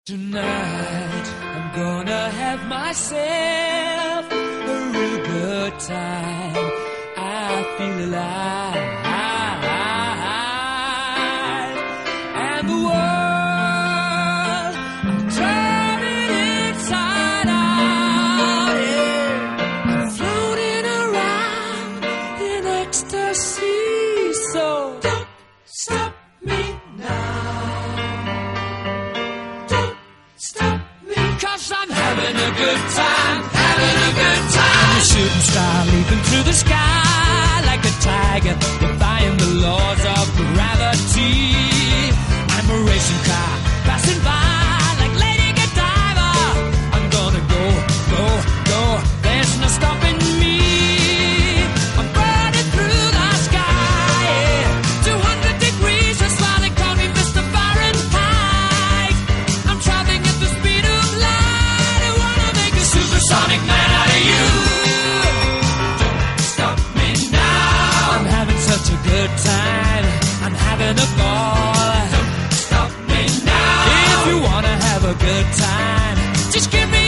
Tonight, I'm gonna have myself a real good time. I feel alive. And the world, I'm turning inside out, yeah. I'm floating around in ecstasy. So don't stop me now. Cause I'm having a good time, having a good time. I'm a shooting star leaping through the sky like a tiger, defying the laws of gravity. I'm a racing car passing by like Lady Godiva. I'm gonna go, go, go. There's no stopping me. I'm burning through the sky, yeah. 200 degrees, that's why they call me Mr. Fahrenheit. I'm traveling at the speed of light. I wanna make a supersonic man out of you. Don't stop me now. I'm having such a good time. I'm having a ball. Don't stop me now. If you wanna have a good time, just give me